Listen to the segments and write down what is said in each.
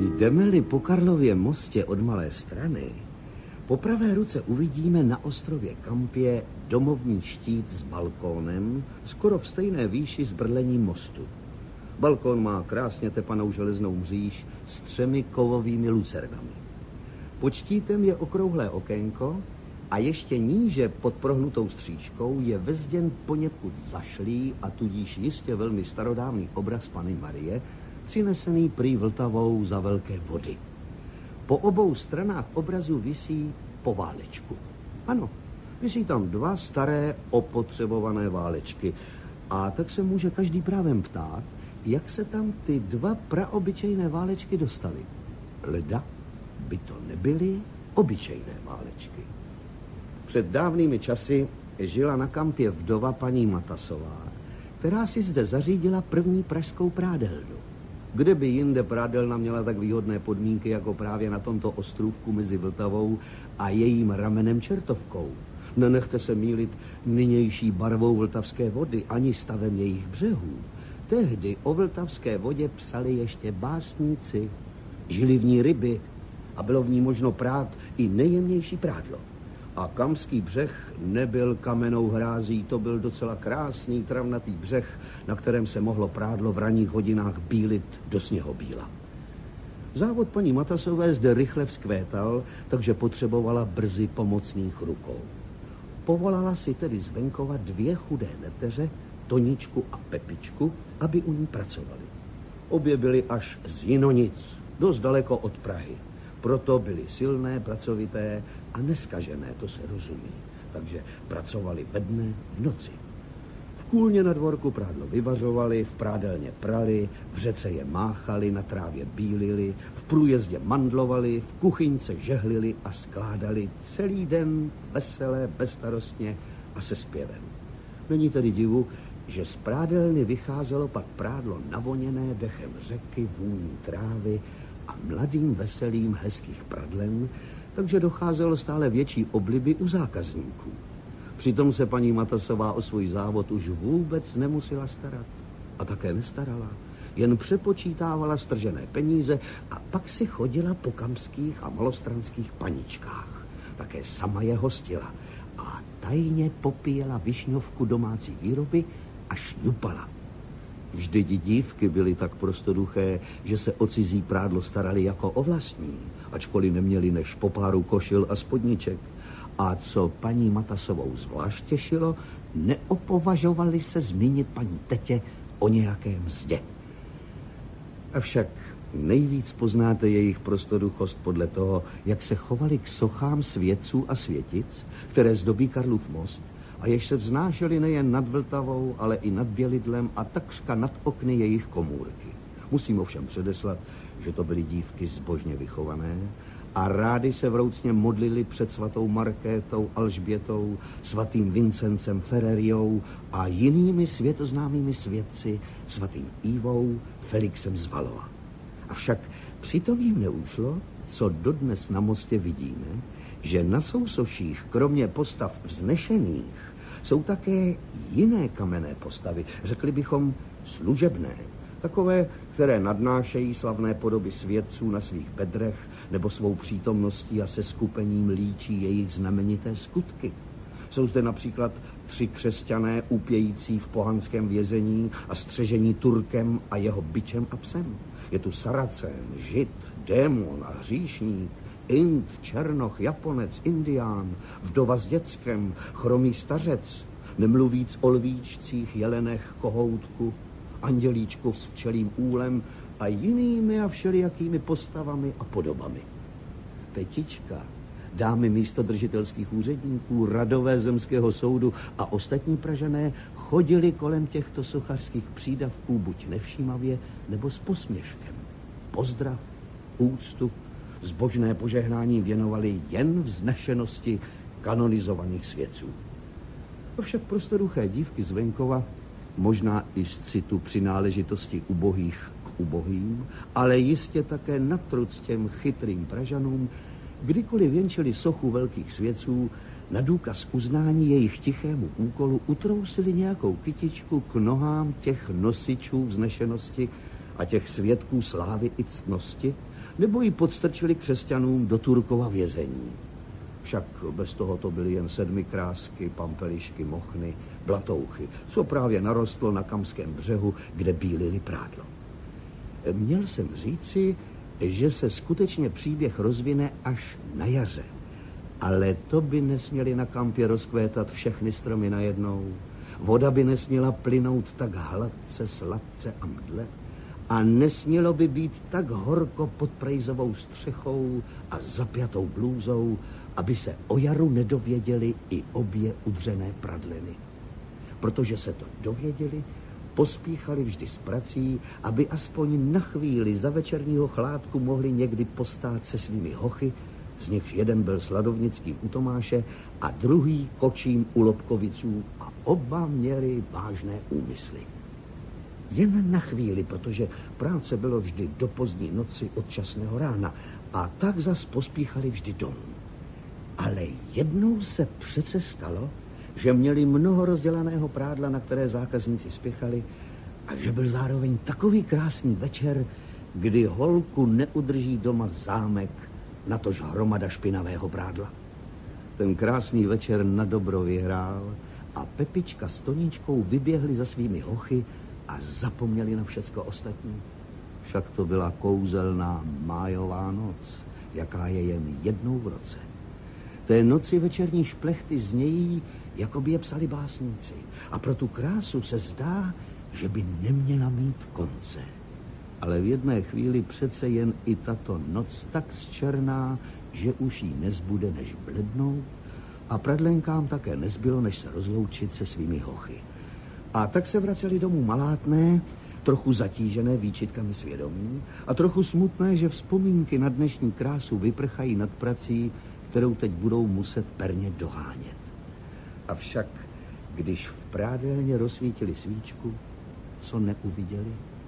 Jdeme-li po Karlově mostě od Malé Strany, po pravé ruce uvidíme na ostrově Kampě domovní štít s balkónem, skoro v stejné výši s brlením mostu. Balkón má krásně tepanou železnou mříž s 3 kovovými lucernami. Pod štítem je okrouhlé okénko a ještě níže pod prohnutou stříčkou je vezděn poněkud zašlý a tudíž jistě velmi starodávný obraz Panny Marie, přinesený prý Vltavou za velké vody. Po obou stranách obrazu visí poválečku. Ano, visí tam 2 staré opotřebované válečky. A tak se může každý právem ptát, jak se tam ty 2 praobyčejné válečky dostaly. Leda by to nebyly obyčejné válečky. Před dávnými časy žila na Kampě vdova paní Matasová, která si zde zařídila první pražskou prádelnu. Kde by jinde prádelna měla tak výhodné podmínky, jako právě na tomto ostrůvku mezi Vltavou a jejím ramenem Čertovkou. Nenechte se mýlit nynější barvou vltavské vody ani stavem jejich břehů. Tehdy o vltavské vodě psali ještě básníci. Žili v ní ryby a bylo v ní možno prát i nejjemnější prádlo. A kamský břeh nebyl kamennou hrází, to byl docela krásný travnatý břeh, na kterém se mohlo prádlo v ranních hodinách bílit do sněhobíla. Závod paní Matasové zde rychle vzkvétal, takže potřebovala brzy pomocných rukou. Povolala si tedy z venkova 2 chudé neteře, Toničku a Pepičku, aby u ní pracovali. Obě byly až z Jinonic, dost daleko od Prahy. Proto byly silné, pracovité a neskažené, to se rozumí. Takže pracovali ve dne, v noci. V kůlně na dvorku prádlo vyvařovali, v prádelně prali, v řece je máchali, na trávě bílili, v průjezdě mandlovali, v kuchyňce žehlili a skládali celý den veselé, bezstarostně a se zpěvem. Není tedy divu, že z prádelny vycházelo pak prádlo navoněné dechem řeky, vůní trávy a mladým veselým hezkých pradlen, takže docházelo stále větší obliby u zákazníků. Přitom se paní Matasová o svůj závod už vůbec nemusela starat. A také nestarala. Jen přepočítávala stržené peníze a pak si chodila po kamských a malostranských paničkách. Také sama je hostila a tajně popíjela višňovku domácí výroby a šňupala. Vždyť dívky byly tak prostoduché, že se o cizí prádlo starali jako o vlastní, ačkoliv neměli než po páru košil a spodniček. A co paní Matasovou zvlášť těšilo, neopovažovali se zmínit paní tetě o nějaké mzdě. Avšak nejvíc poznáte jejich prostoduchost podle toho, jak se chovali k sochám světců a světic, které zdobí Karlův most, a jež se vznášely nejen nad Vltavou, ale i nad Bělidlem a takřka nad okny jejich komůrky. Musím ovšem předeslat, že to byly dívky zbožně vychované a rády se vroucně modlili před svatou Markétou, Alžbětou, svatým Vincencem Fereriou a jinými světoznámými svědci, svatým Ivou, Felixem z Valova. Avšak přitom jim neušlo, co dodnes na mostě vidíme, že na sousoších, kromě postav vznešených, jsou také jiné kamenné postavy, řekli bychom služebné, takové, které nadnášejí slavné podoby svědců na svých bedrech nebo svou přítomností a se skupením líčí jejich znamenité skutky. Jsou zde například 3 křesťané úpějící v pohanském vězení a střežení Turkem a jeho bičem a psem. Je tu Saracén, Žid, démon a hříšník, Ind, Černoch, Japonec, Indián, vdova s děckem, chromý stařec, nemluvíc o lvíčcích, jelenech, kohoutku, andělíčku s včelím úlem a jinými a všelijakými postavami a podobami. Tetička, dámy místodržitelských úředníků, radové zemského soudu a ostatní Pražané chodili kolem těchto sochařských přídavků buď nevšímavě, nebo s posměškem. Pozdrav, úctu, zbožné požehnání věnovali jen vznešenosti kanonizovaných svědců. Avšak prostoduché dívky z venkova, možná i z citu přináležitosti ubohých k ubohým, ale jistě také natruc těm chytrým Pražanům, kdykoliv věnčili sochu velkých svědců, na důkaz uznání jejich tichému úkolu utrousili nějakou kytičku k nohám těch nosičů vznešenosti a těch svědků slávy i ctnosti nebo ji podstrčili křesťanům do Turkova vězení. Však bez toho to byly jen sedmikrásky, pampelišky, mochny, blatouchy, co právě narostlo na Kamském břehu, kde bílili prádlo. Měl jsem říci, že se skutečně příběh rozvine až na jaře. Ale to by nesměly na Kampě rozkvétat všechny stromy najednou. Voda by nesměla plynout tak hladce, sladce a mdle. A nesmělo by být tak horko pod prejzovou střechou a zapjatou blůzou, aby se o jaru nedověděli i obě udřené pradliny. Protože se to dověděli, pospíchali vždy s prací, aby aspoň na chvíli za večerního chládku mohli někdy postát se svými hochy, z nichž jeden byl sladovnickým u Tomáše a druhý kočím u Lobkoviců a oba měli vážné úmysly. Jen na chvíli, protože práce bylo vždy do pozdní noci od časného rána a tak zas pospíchali vždy domů. Ale jednou se přece stalo, že měli mnoho rozdělaného prádla, na které zákazníci spěchali, a že byl zároveň takový krásný večer, kdy holku neudrží doma zámek, natož hromada špinavého prádla. Ten krásný večer na dobro vyhrál a Pepička s Toníčkou vyběhli za svými hochy a zapomněli na všecko ostatní. Však to byla kouzelná májová noc, jaká je jen jednou v roce. Té noci večerní šplechty znějí, jako by je psali básníci. A pro tu krásu se zdá, že by neměla mít konce. Ale v jedné chvíli přece jen i tato noc tak zčerná, že už jí nezbude než blednout, a pradlenkám také nezbylo, než se rozloučit se svými hochy. A tak se vraceli domů malátné, trochu zatížené výčitkami svědomí a trochu smutné, že vzpomínky na dnešní krásu vyprchají nad prací, kterou teď budou muset perně dohánět. Avšak, když v prádelně rozsvítili svíčku, co neuviděli?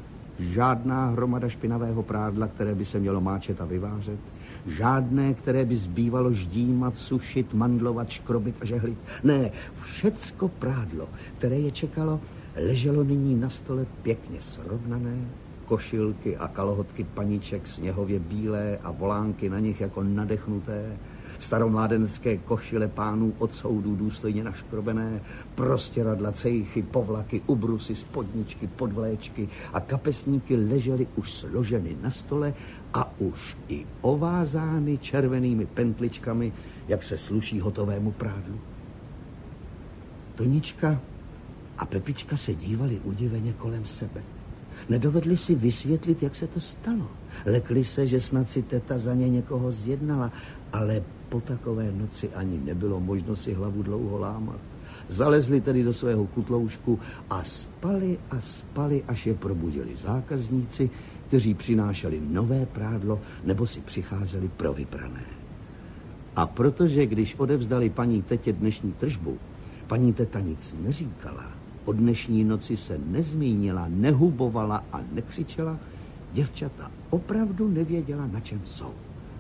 Žádná hromada špinavého prádla, které by se mělo máčet a vyvářet, žádné, které by zbývalo ždímat, sušit, mandlovat, škrobit a žehlit. Ne, všecko prádlo, které je čekalo, leželo nyní na stole pěkně srovnané, košilky a kalhotky paníček sněhově bílé a volánky na nich jako nadechnuté, staromládenecké košile pánů od soudů důstojně naškrobené, prostěradla, cejchy, povlaky, ubrusy, spodničky, podvléčky a kapesníky ležely už složeny na stole a už i ovázány červenými pentličkami, jak se sluší hotovému prádlu. Tonička a Pepička se dívali udiveně kolem sebe. Nedovedli si vysvětlit, jak se to stalo. Lekli se, že snad si teta za ně někoho zjednala, ale po takové noci ani nebylo možno si hlavu dlouho lámat. Zalezli tedy do svého kutloušku a spali, až je probudili zákazníci, kteří přinášeli nové prádlo nebo si přicházeli pro vyprané. A protože, když odevzdali paní tetě dnešní tržbu, paní teta nic neříkala, o dnešní noci se nezmínila, nehubovala a nekřičela, děvčata opravdu nevěděla, na čem jsou.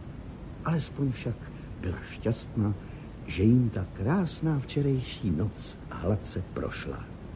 Alespoň však byla šťastná, že jim ta krásná včerejší noc hladce prošla.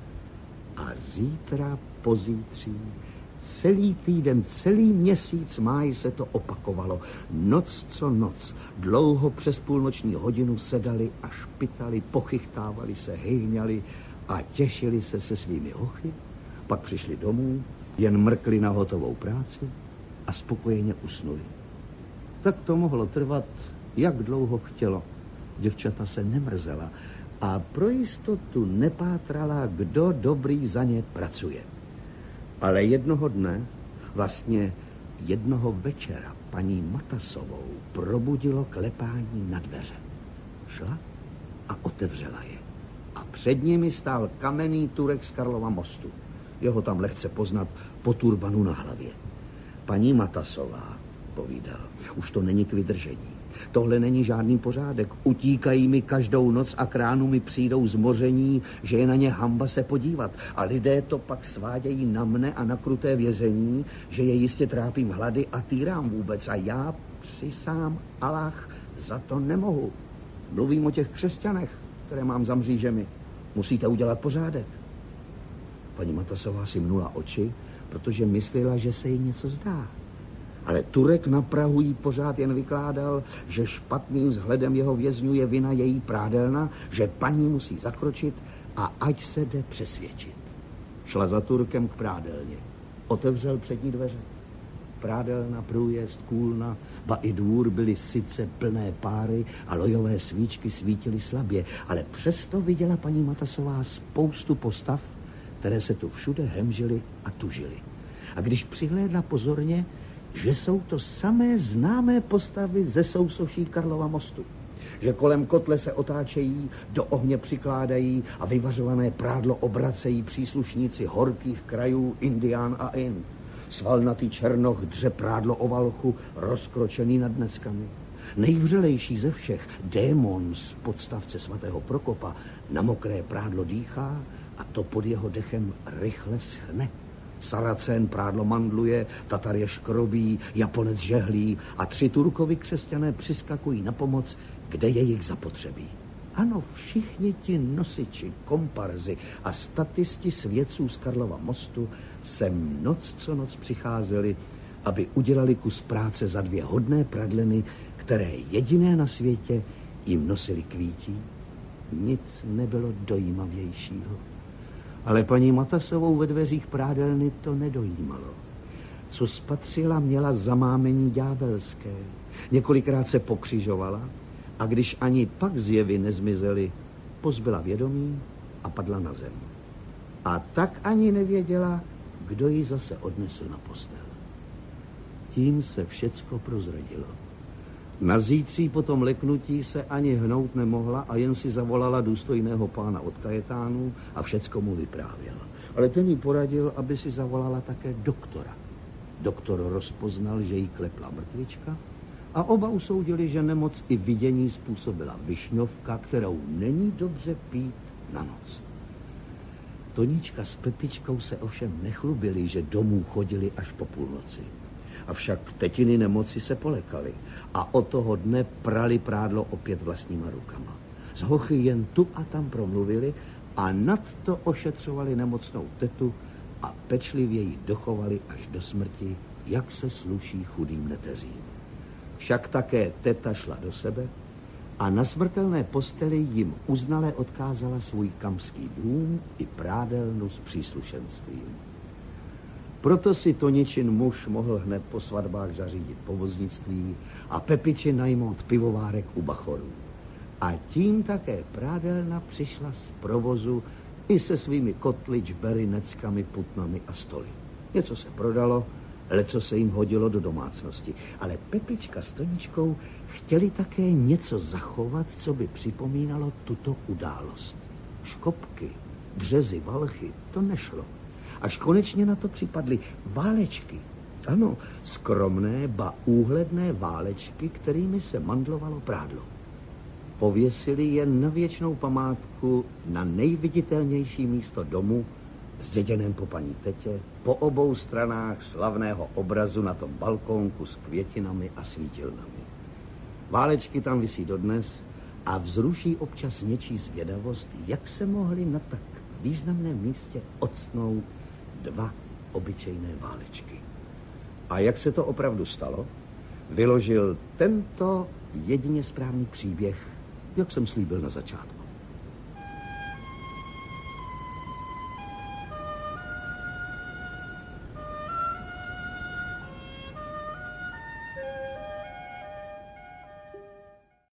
A zítra, pozítří, celý týden, celý měsíc máj se to opakovalo. Noc co noc, dlouho přes půlnoční hodinu sedali a špitali, pochychtávali se, hejňali a těšili se svými hochy, pak přišli domů, jen mrkli na hotovou práci a spokojeně usnuli. Tak to mohlo trvat, jak dlouho chtělo. Děvčata se nemrzela a pro jistotu nepátrala, kdo dobrý za ně pracuje. Ale jednoho dne, vlastně jednoho večera, paní Matasovou probudilo klepání na dveře. Šla a otevřela je. A před nimi stál kamenný Turek z Karlova mostu. Jeho tam lehce poznat po turbanu na hlavě. Paní Matasová, povídal, už to není k vydržení. Tohle není žádný pořádek. Utíkají mi každou noc a k ránu mi přijdou zmoření, že je na ně hamba se podívat. A lidé to pak svádějí na mne a na kruté vězení, že je jistě trápím hlady a týrám vůbec. A já přisám Alach za to nemohu. Mluvím o těch křesťanech, které mám za mřížemi. Musíte udělat pořádek. Paní Matasová si mnula oči, protože myslela, že se jí něco zdá. Ale Turek na Prahu jí pořád jen vykládal, že špatným vzhledem jeho vězňů je vina její prádelna, že paní musí zakročit a ať se jde přesvědčit. Šla za Turkem k prádelně. Otevřel přední dveře. Prádelna, průjezd, kůlna, ba i dvůr byly sice plné páry a lojové svíčky svítily slabě, ale přesto viděla paní Matasová spoustu postav, které se tu všude hemžily a tužily. A když přihlédla pozorně, že jsou to samé známé postavy ze sousoší Karlova mostu, že kolem kotle se otáčejí, do ohně přikládají a vyvařované prádlo obracejí příslušníci horkých krajů Indián a Ind. Svalnatý černoch dře prádlo o valchu, rozkročený nad neckami. Nejvřelejší ze všech, démon z podstavce svatého Prokopa, na mokré prádlo dýchá a to pod jeho dechem rychle schne. Saracén prádlo mandluje, Tatar je škrobí, Japonec žehlí a 3 Turkovi křesťané přiskakují na pomoc, kde je jich zapotřebí. Ano, všichni ti nosiči, komparzy a statisti svědců z Karlova mostu sem noc co noc přicházeli, aby udělali kus práce za 2 hodné pradleny, které jediné na světě jim nosili kvítí. Nic nebylo dojímavějšího. Ale paní Matasovou ve dveřích prádelny to nedojímalo. Co spatřila, měla zamámení ďábelské. Několikrát se pokřižovala a když ani pak zjevy nezmizely, pozbyla vědomí a padla na zem. A tak ani nevěděla, kdo ji zase odnesl na postel. Tím se všecko prozradilo. Na zítří po tom leknutí se ani hnout nemohla a jen si zavolala důstojného pána od Kajetánů a všecko mu vyprávěl. Ale ten jí poradil, aby si zavolala také doktora. Doktor rozpoznal, že jí klepla mrtvička a oba usoudili, že nemoc i vidění způsobila višňovka, kterou není dobře pít na noc. Tonička s Pepičkou se ovšem nechlubili, že domů chodili až po půlnoci. Avšak tetiny nemoci se polekaly a od toho dne prali prádlo opět vlastníma rukama. Z hochy jen tu a tam promluvili a nadto ošetřovali nemocnou tetu a pečlivě ji dochovali až do smrti, jak se sluší chudým neteřím. Však také teta šla do sebe a na smrtelné posteli jim uznale odkázala svůj kamský dům i prádelnu s příslušenstvím. Proto si Toničin muž mohl hned po svatbách zařídit povoznictví a Pepiči najmout pivovárek u Bachorů. A tím také prádelna přišla z provozu i se svými kotly, čbery, neckami, putnami a stoly. Něco se prodalo, leco se jim hodilo do domácnosti. Ale Pepička s Toničkou chtěli také něco zachovat, co by připomínalo tuto událost. Škopky, dřezy, valchy, to nešlo. Až konečně na to připadly válečky. Ano, skromné, ba úhledné válečky, kterými se mandlovalo prádlo. Pověsili je na věčnou památku na nejviditelnější místo domu, zděděném po paní tetě, po obou stranách slavného obrazu na tom balkónku s květinami a svítilnami. Válečky tam visí dodnes a vzruší občas něčí zvědavost, jak se mohly na tak významném místě octnout 2 obyčejné válečky. A jak se to opravdu stalo, vyložil tento jedině správný příběh, jak jsem slíbil na začátku.